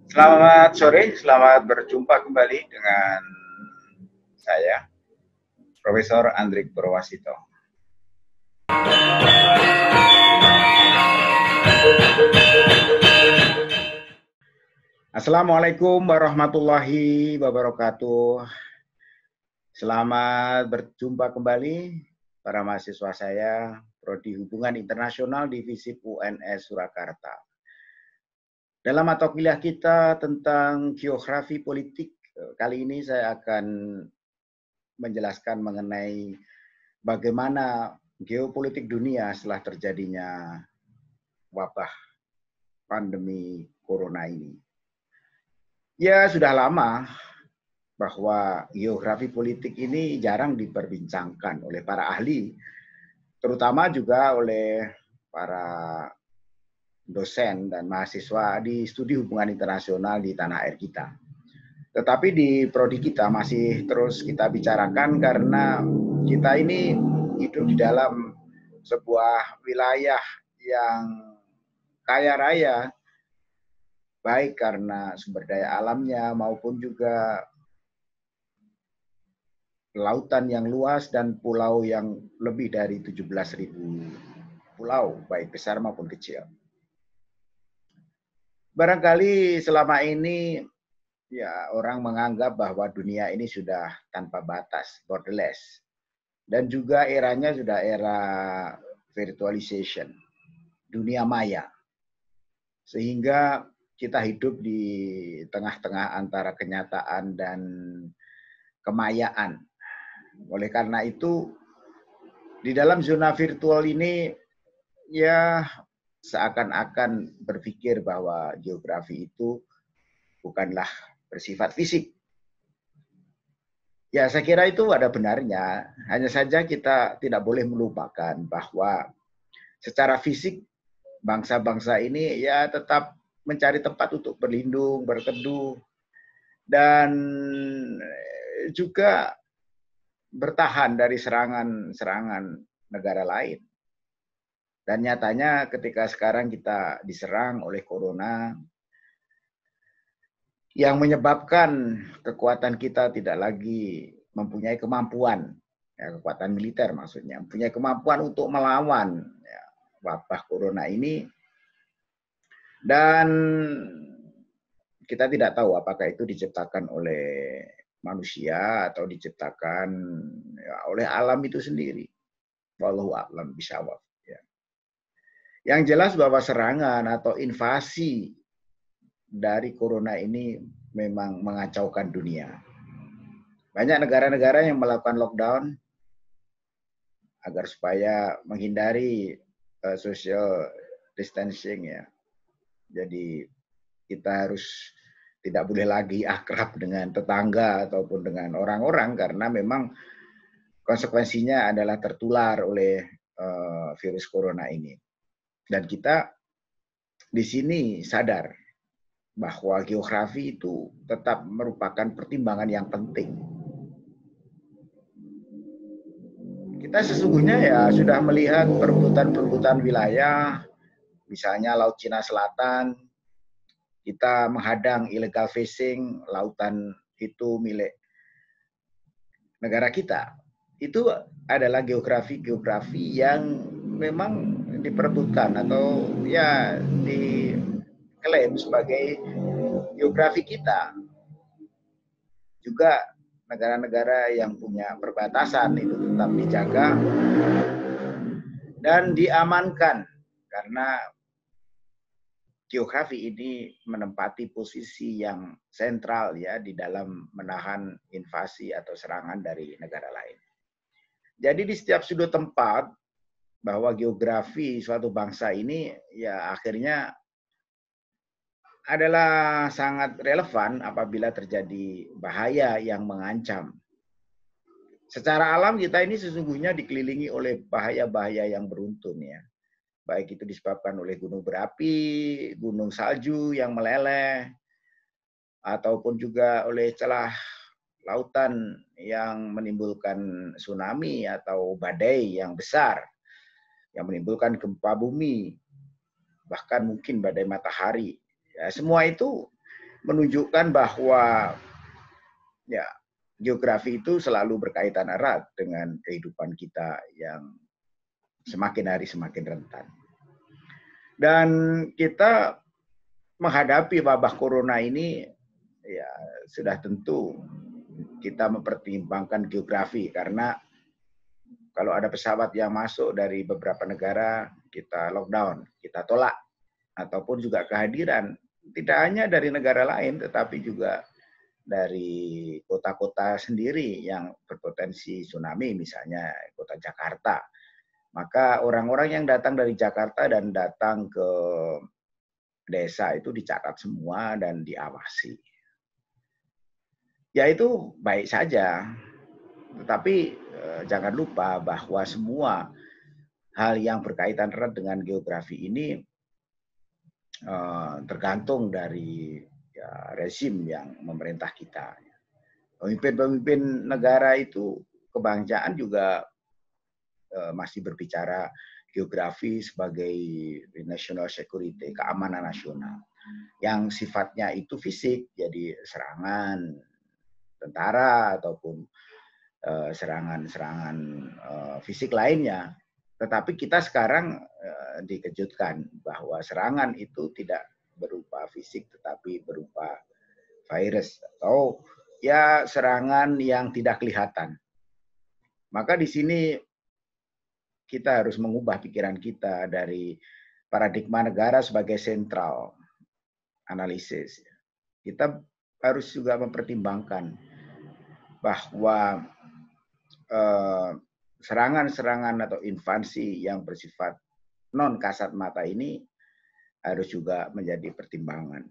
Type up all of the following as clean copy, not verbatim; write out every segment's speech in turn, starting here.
Selamat sore, selamat berjumpa kembali dengan saya, Profesor Andrik Purwasito. Assalamualaikum warahmatullahi wabarakatuh. Selamat berjumpa kembali para mahasiswa saya, Prodi Hubungan Internasional Divisi UNS Surakarta. Dalam mata kuliah kita tentang geografi politik, kali ini saya akan menjelaskan mengenai bagaimana geopolitik dunia setelah terjadinya wabah pandemi corona ini. Ya, sudah lama bahwa geografi politik ini jarang diperbincangkan oleh para ahli, terutama juga oleh para dosen dan mahasiswa di studi hubungan internasional di tanah air kita. Tetapi di prodi kita masih terus kita bicarakan karena kita ini hidup di dalam sebuah wilayah yang kaya raya, baik karena sumber daya alamnya maupun juga lautan yang luas dan pulau yang lebih dari 17.000 pulau, baik besar maupun kecil. Barangkali selama ini ya orang menganggap bahwa dunia ini sudah tanpa batas, borderless. Dan juga eranya sudah era virtualization, dunia maya. Sehingga kita hidup di tengah-tengah antara kenyataan dan kemayaan. Oleh karena itu, di dalam zona virtual ini, ya seakan-akan berpikir bahwa geografi itu bukanlah bersifat fisik. Ya, saya kira itu ada benarnya. Hanya saja kita tidak boleh melupakan bahwa secara fisik bangsa-bangsa ini ya tetap mencari tempat untuk berlindung, berteduh, dan juga bertahan dari serangan-serangan negara lain. Dan nyatanya ketika sekarang kita diserang oleh corona, yang menyebabkan kekuatan kita tidak lagi mempunyai kemampuan, ya, kekuatan militer maksudnya, mempunyai kemampuan untuk melawan ya, wabah corona ini, dan kita tidak tahu apakah itu diciptakan oleh manusia atau diciptakan ya, oleh alam itu sendiri. Wallahu a'lam bishawab. Ya. Yang jelas bahwa serangan atau invasi dari corona ini memang mengacaukan dunia. Banyak negara-negara yang melakukan lockdown agar supaya menghindari social distancing ya. Jadi kita harus tidak boleh lagi akrab dengan tetangga ataupun dengan orang-orang karena memang konsekuensinya adalah tertular oleh virus corona ini. Dan kita di sini sadar bahwa geografi itu tetap merupakan pertimbangan yang penting. Kita sesungguhnya ya sudah melihat perebutan-perebutan wilayah, misalnya Laut Cina Selatan, kita menghadang illegal fishing, lautan itu milik negara kita. Itu adalah geografi-geografi yang memang diperebutkan atau ya diklaim sebagai geografi kita. Juga negara-negara yang punya perbatasan itu tetap dijaga dan diamankan karena geografi ini menempati posisi yang sentral ya di dalam menahan invasi atau serangan dari negara lain. Jadi di setiap sudut tempat bahwa geografi suatu bangsa ini ya akhirnya adalah sangat relevan apabila terjadi bahaya yang mengancam. Secara alam kita ini sesungguhnya dikelilingi oleh bahaya-bahaya yang beruntun ya. Baik itu disebabkan oleh gunung berapi, gunung salju yang meleleh, ataupun juga oleh celah lautan yang menimbulkan tsunami atau badai yang besar, yang menimbulkan gempa bumi, bahkan mungkin badai matahari. Ya, semua itu menunjukkan bahwa ya geografi itu selalu berkaitan erat dengan kehidupan kita yang semakin hari semakin rentan. Dan kita menghadapi wabah corona ini ya sudah tentu kita mempertimbangkan geografi, karena kalau ada pesawat yang masuk dari beberapa negara, kita lockdown, kita tolak, ataupun juga kehadiran tidak hanya dari negara lain, tetapi juga dari kota-kota sendiri yang berpotensi tsunami, misalnya kota Jakarta. Maka orang-orang yang datang dari Jakarta dan datang ke desa itu dicatat semua dan diawasi. Ya itu baik saja, tetapi jangan lupa bahwa semua hal yang berkaitan erat dengan geografi ini tergantung dari ya, rezim yang memerintah kita. Pemimpin-pemimpin negara itu kebangsaan juga masih berbicara geografi sebagai national security, keamanan nasional, yang sifatnya itu fisik, jadi serangan tentara ataupun serangan-serangan fisik lainnya. Tetapi kita sekarang dikejutkan bahwa serangan itu tidak berupa fisik tetapi berupa virus atau ya serangan yang tidak kelihatan. Maka di sini kita harus mengubah pikiran kita dari paradigma negara sebagai sentral analisis. Kita harus juga mempertimbangkan bahwa serangan-serangan atau invasi yang bersifat non kasat mata ini harus juga menjadi pertimbangan.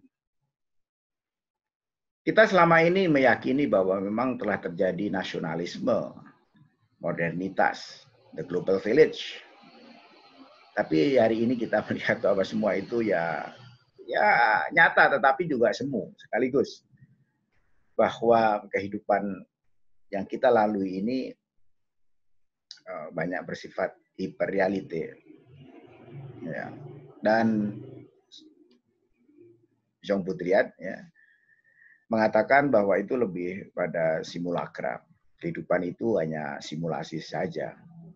Kita selama ini meyakini bahwa memang telah terjadi nasionalisme, modernitas, the global village. Tapi hari ini kita melihat bahwa semua itu ya nyata tetapi juga semu sekaligus. Bahwa kehidupan yang kita lalui ini banyak bersifat hiperreality. Ya. Dan Jean Baudrillard ya, mengatakan bahwa itu lebih pada simulakra. Kehidupan itu hanya simulasi saja.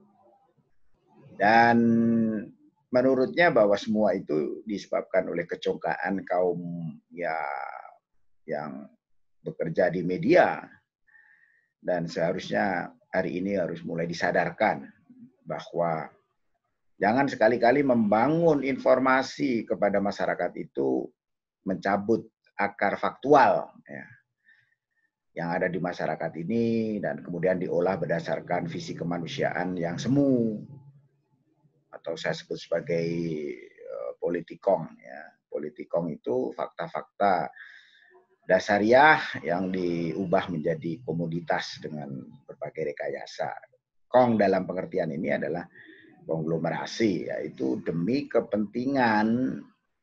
Dan menurutnya bahwa semua itu disebabkan oleh kecongkaan kaum ya yang bekerja di media. Dan seharusnya hari ini harus mulai disadarkan bahwa jangan sekali-kali membangun informasi kepada masyarakat itu mencabut akar faktual ya, yang ada di masyarakat ini dan kemudian diolah berdasarkan visi kemanusiaan yang semu atau saya sebut sebagai politikong ya. Politikong itu fakta-fakta dasariah yang diubah menjadi komoditas dengan berbagai rekayasa. Kong dalam pengertian ini adalah konglomerasi, yaitu demi kepentingan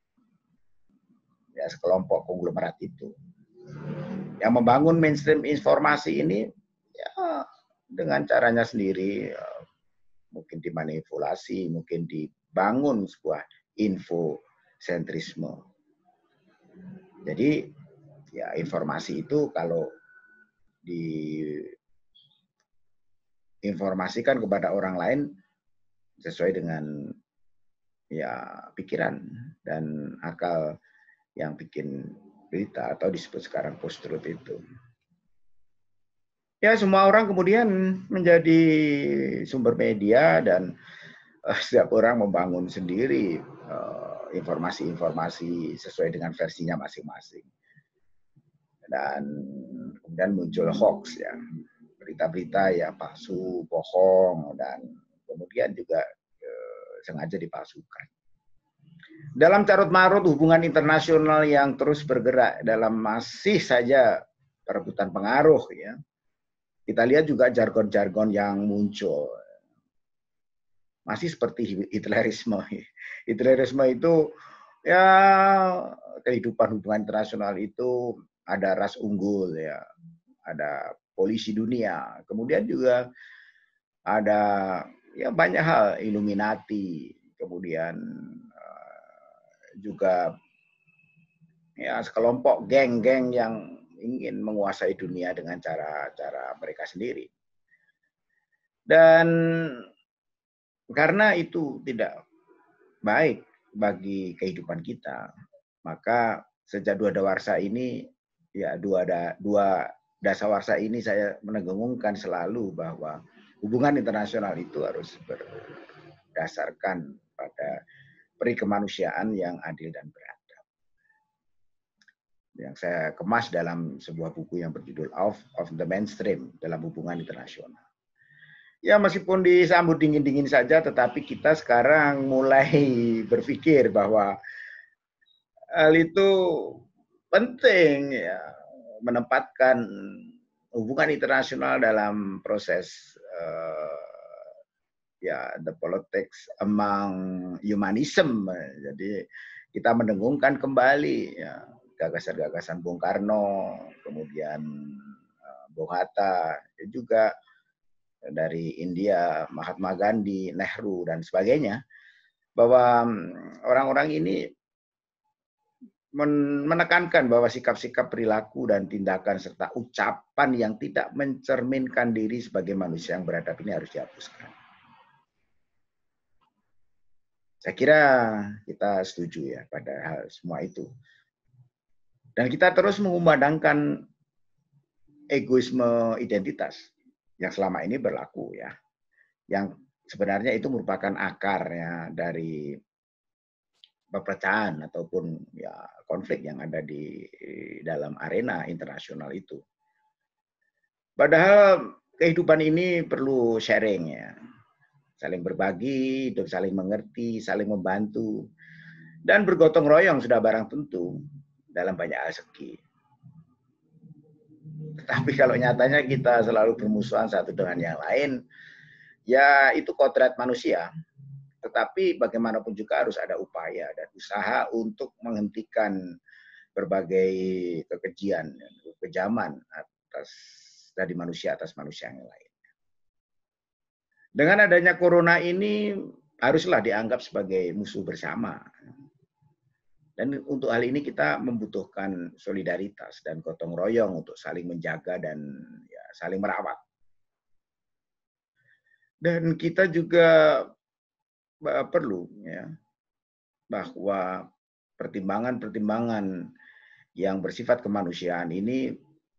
ya sekelompok konglomerat itu. Yang membangun mainstream informasi ini ya dengan caranya sendiri, mungkin dimanipulasi, mungkin dibangun sebuah infosentrisme. Jadi ya informasi itu kalau diinformasikan kepada orang lain sesuai dengan ya pikiran dan akal yang bikin berita atau disebut sekarang post-truth itu. Ya semua orang kemudian menjadi sumber media dan setiap orang membangun sendiri informasi-informasi sesuai dengan versinya masing-masing. Dan kemudian muncul hoax ya, berita-berita ya palsu, bohong, dan kemudian juga sengaja dipalsukan. Dalam carut-marut hubungan internasional yang terus bergerak dalam masih saja perebutan pengaruh ya, kita lihat juga jargon-jargon yang muncul. Masih seperti Hitlerisme. Hitlerisme itu ya kehidupan hubungan internasional itu ada ras unggul ya, ada polisi dunia, kemudian juga ada ya banyak hal, Illuminati, kemudian juga ya sekelompok geng-geng yang ingin menguasai dunia dengan cara-cara mereka sendiri. Dan karena itu tidak baik bagi kehidupan kita, maka sejak dua dasawarsa ini, ya dua dasawarsa ini saya menegungkan selalu bahwa hubungan internasional itu harus berdasarkan pada peri kemanusiaan yang adil dan beradab. Yang saya kemas dalam sebuah buku yang berjudul Out of the Mainstream dalam hubungan internasional. Ya meskipun disambut dingin-dingin saja, tetapi kita sekarang mulai berpikir bahwa hal itu penting ya, menempatkan hubungan internasional dalam proses ya the politics among humanism. Jadi kita mendengungkan kembali ya, gagasan-gagasan Bung Karno, kemudian Bung Hatta, juga dari India, Mahatma Gandhi, Nehru, dan sebagainya, bahwa orang-orang ini menekankan bahwa sikap-sikap perilaku dan tindakan serta ucapan yang tidak mencerminkan diri sebagai manusia yang beradab ini harus dihapuskan. Saya kira kita setuju ya pada hal semua itu. Dan kita terus mengumandangkan egoisme identitas yang selama ini berlaku ya. Yang sebenarnya itu merupakan akarnya dari perpecahan ataupun ya konflik yang ada di dalam arena internasional itu. Padahal kehidupan ini perlu sharing ya. Saling berbagi, saling mengerti, saling membantu, dan bergotong royong sudah barang tentu dalam banyak hal segi. Tetapi kalau nyatanya kita selalu bermusuhan satu dengan yang lain, ya itu kodrat manusia. Tetapi bagaimanapun juga harus ada upaya dan usaha untuk menghentikan berbagai kekejian, kekejaman dari manusia atas manusia yang lain. Dengan adanya corona ini haruslah dianggap sebagai musuh bersama. Dan untuk hal ini kita membutuhkan solidaritas dan gotong royong untuk saling menjaga dan ya, saling merawat. Dan kita juga perlu ya bahwa pertimbangan-pertimbangan yang bersifat kemanusiaan ini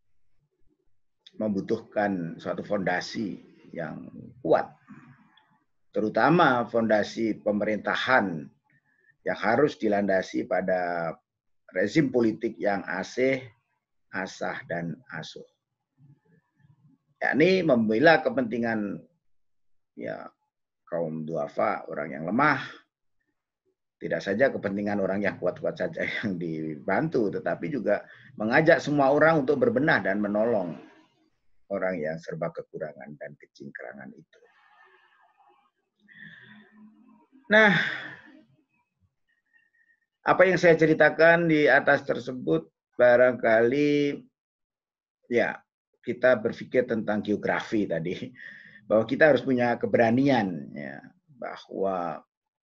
membutuhkan suatu fondasi yang kuat, terutama fondasi pemerintahan yang harus dilandasi pada rezim politik yang asih, asah, dan asuh. Yakni membela kepentingan ya kaum duafa, orang yang lemah, tidak saja kepentingan orang yang kuat-kuat saja yang dibantu, tetapi juga mengajak semua orang untuk berbenah dan menolong orang yang serba kekurangan dan kecingkrangan itu. Nah, apa yang saya ceritakan di atas tersebut barangkali ya kita berpikir tentang geografi tadi, bahwa kita harus punya keberanian ya, bahwa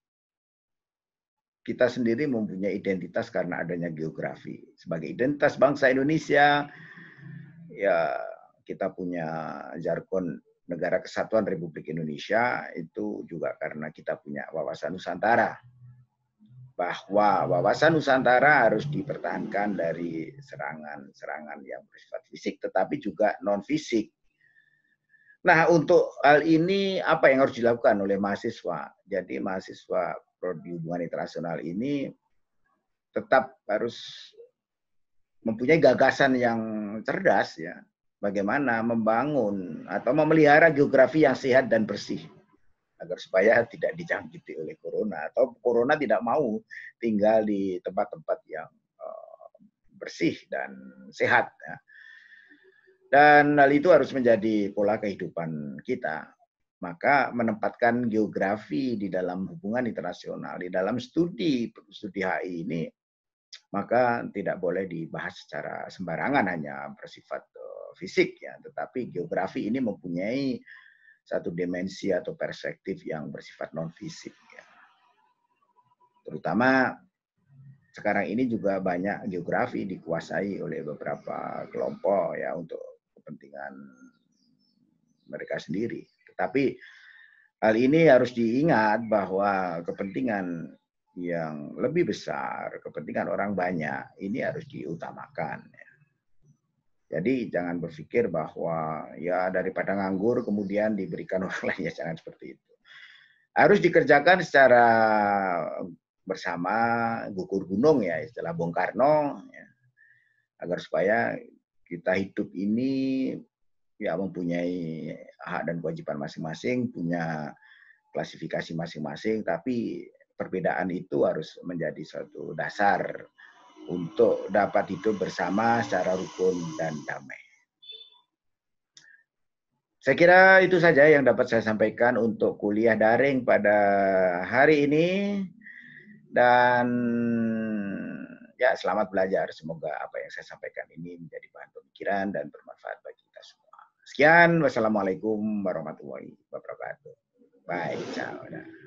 kita sendiri mempunyai identitas karena adanya geografi. Sebagai identitas bangsa Indonesia, ya kita punya jargon Negara Kesatuan Republik Indonesia, itu juga karena kita punya wawasan Nusantara. Bahwa wawasan Nusantara harus dipertahankan dari serangan-serangan yang bersifat fisik, tetapi juga non-fisik. Nah, untuk hal ini apa yang harus dilakukan oleh mahasiswa? Jadi mahasiswa Prodi Hubungan Internasional ini tetap harus mempunyai gagasan yang cerdas ya. Bagaimana membangun atau memelihara geografi yang sehat dan bersih agar supaya tidak dijangkiti oleh corona atau corona tidak mau tinggal di tempat-tempat yang bersih dan sehat ya. Dan hal itu harus menjadi pola kehidupan kita. Maka menempatkan geografi di dalam hubungan internasional, di dalam studi HI ini, maka tidak boleh dibahas secara sembarangan hanya bersifat fisik ya, tetapi geografi ini mempunyai satu dimensi atau perspektif yang bersifat non fisik ya. Terutama sekarang ini juga banyak geografi dikuasai oleh beberapa kelompok ya untuk kepentingan mereka sendiri. Tetapi hal ini harus diingat bahwa kepentingan yang lebih besar, kepentingan orang banyak, ini harus diutamakan. Jadi jangan berpikir bahwa ya daripada nganggur kemudian diberikan orang lain, ya jangan seperti itu. Harus dikerjakan secara bersama, gugur gunung ya istilah Bung Karno, ya, agar supaya kita hidup ini ya mempunyai hak dan kewajiban masing-masing, punya klasifikasi masing-masing, tapi perbedaan itu harus menjadi suatu dasar untuk dapat hidup bersama secara rukun dan damai. Saya kira itu saja yang dapat saya sampaikan untuk kuliah daring pada hari ini. Dan ya selamat belajar. Semoga apa yang saya sampaikan ini menjadi bahan pemikiran dan bermanfaat bagi kita semua. Sekian, wassalamualaikum warahmatullahi wabarakatuh. Bye, ciao.